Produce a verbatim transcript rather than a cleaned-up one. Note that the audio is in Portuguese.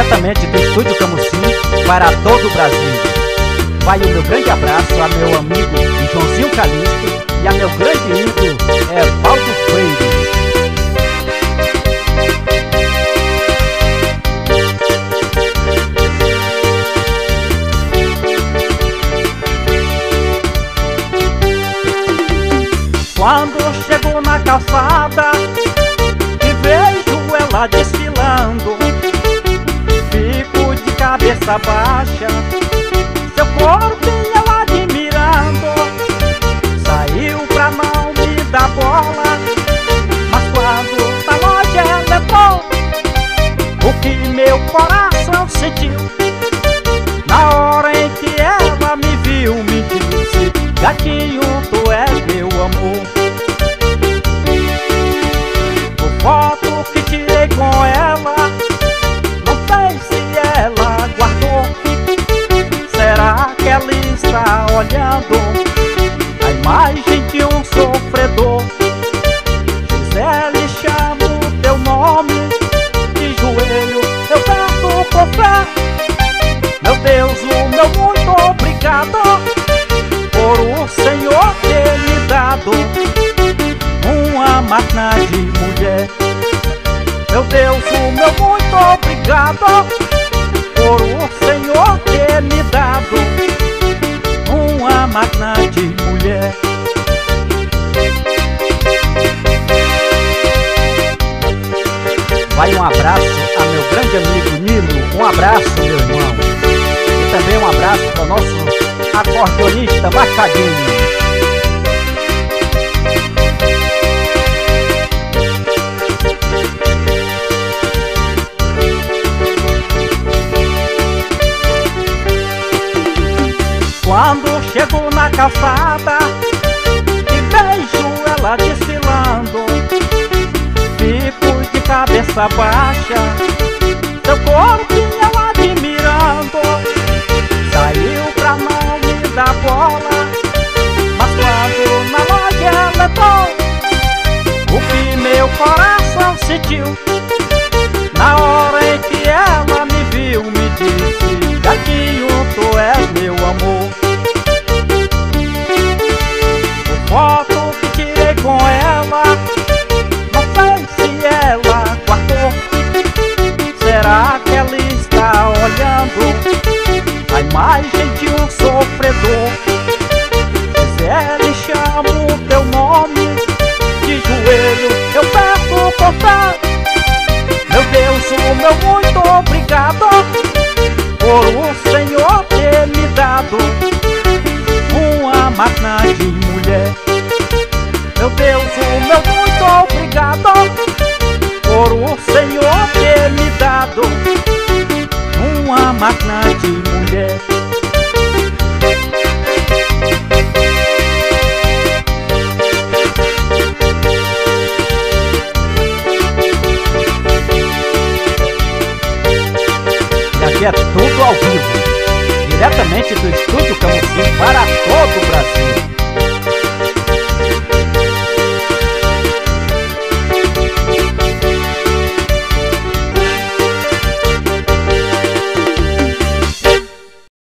diretamente do Estúdio Camusim para todo o Brasil. Vai o meu grande abraço a meu amigo Joãozinho Calixto e a meu grande ídolo Evaldo Freire. Quando chego na calçada e vejo ela desfilando, fico de cabeça baixa, seu corpo eu admirando. Saiu pra não me dar bola, mas quando na loja ela entrou, o que meu coração sentiu, na hora em que ela me viu, me disse: gatinho, tu és meu amor. Por foto que tirei com ela, não sei se ela guardou. Será que ela está olhando a imagem de um sofredor? Gisele, chamo teu nome, de joelho eu peço com fé. Meu Deus, o meu muito obrigado por o Senhor ter me dado uma máquina de mulher. Meu Deus, o meu muito obrigado por o Senhor ter me dado uma máquina de mulher. Vai um abraço a meu grande amigo Nilo, um abraço, meu irmão. E também um abraço para o nosso acordeonista Machadinho. Quando chego na calçada e vejo ela desfilando, fico de cabeça baixa, seu corpo eu admirando. Saiu pra não me dar bola, mas quando na loja ela entrou, o que meu coração sentiu, na hora em que ela me viu, me disse: gatinho, tu és meu amor. Por foto que tirei com ela, não sei se ela guardou. Será que ela está olhando a imagem de um sofredor? Gisele, chamo teu nome, de joelho eu peço com fé. Meu Deus, o meu muito obrigado por o Senhor ter me dado uma máquina de mulher. Meu Deus, o meu muito obrigado